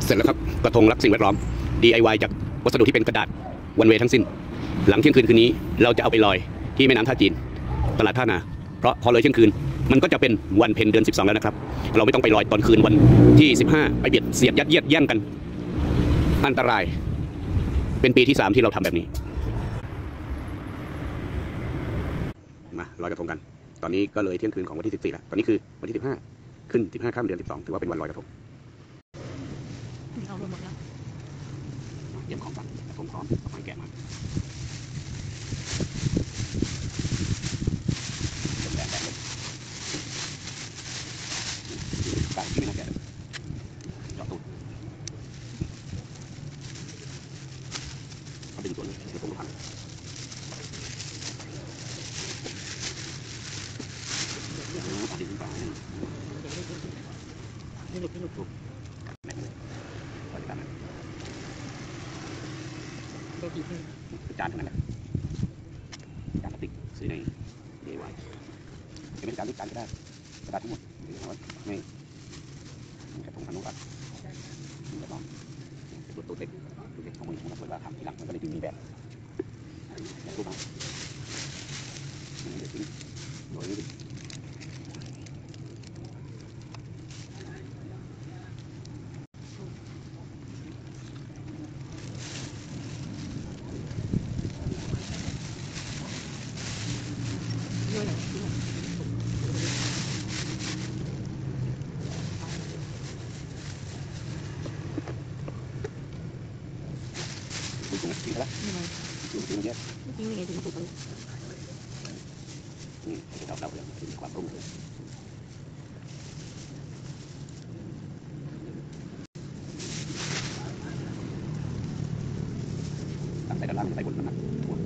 เสร็จแล้วครับกระทงรักสิ่งแวดล้อม DIY จากวัสดุที่เป็นกระดาษวันเวทั้งสิ้นหลังเที่ยงคืนคืนนี้เราจะเอาไปลอยที่แม่น้ำท่าจีนตลาดท่านาเพราะพอเลยเที่ยงคืนมันก็จะเป็นวันเพ็ญเดือน12แล้วนะครับเราไม่ต้องไปลอยตอนคืนวันที่15ไปเบียดเสียดยัดเยียดแย่งกันอันตรายเป็นปีที่3ที่เราทำแบบนี้มาลอยกระทงกันตอนนี้ก็เลยเที่ยงคืนของวันที่14แล้วตอนนี้คือวันที่15ขึ้น15ค่ำเดือน12ถือว่าเป็นวันลอยกระทงเอาหมดแล้วเตรียมของกันกระทงพร้อมเอาไฟแกะมาแรงเลยไก่ที่ไม่น่าแกะจอดตูดเขาดึงตัวนี้กระทงพังตัดดึงไปไม่หลุดแรงเลยปล่อยไปตามนั้นจานเท่านั้นแหละจานพลาสติกซื้อใน DIY จะเป็นจานเล็กจานก็ได้กระดาษทั้งหมดหรือว่าไม่กระทงทางนู้นก่อนจะลองตัวเล็กของมันเปิดว่าทำทีหลังมันก็เลยมีแบบรูปมาเดี๋ยวทิ้งโดยนี้ทิ้งแล้วทิ้งเยอะทิ้งยังไงถึงถูกเลยนี่เราเลยมีความรุ่งเรืองตั้งแต่ด้านล่างไปบนมัน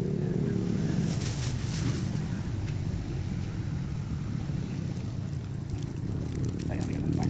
ใส่อะไรกันไป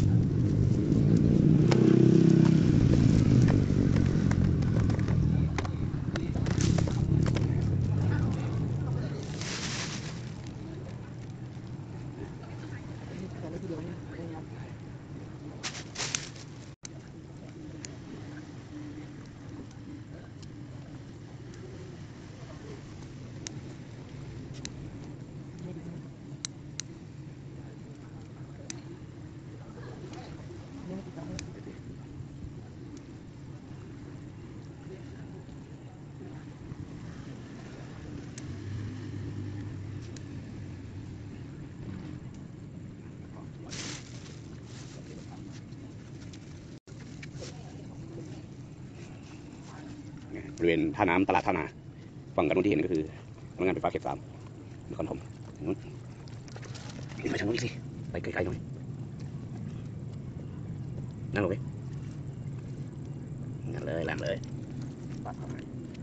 บริเวณท่าน้ำตลาดท่านาฝั่งกันนู้นที่เห็นก็คือโรงงานไฟฟ้าเขต3นครปฐมนู้นไปทางนู้นสิไปไกลๆหน่อยนั่งลงไปนั่นเลยแหลมเลยปัดเข้ามา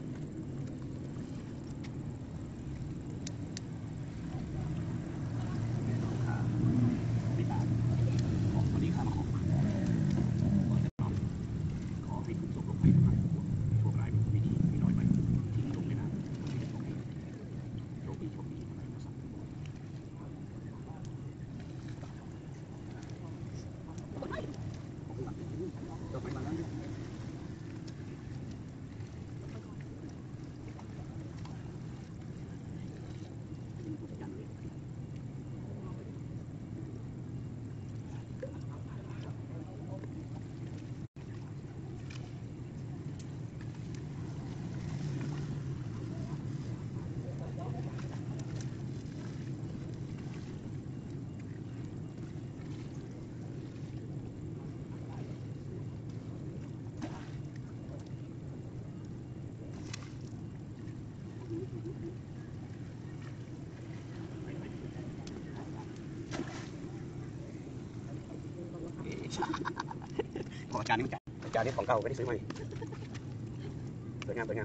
ของจานนี้มันจานนี้ของเก่าไม่ได้ซื้อใหม่สวยงามม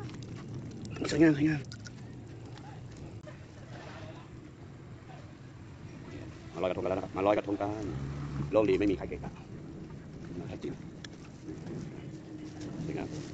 มาลอยกระทงกันแล้วนะครับมาลอยกระทงกันโลกดีไม่มีใครเกะกะมาแท้จริงสวยงาม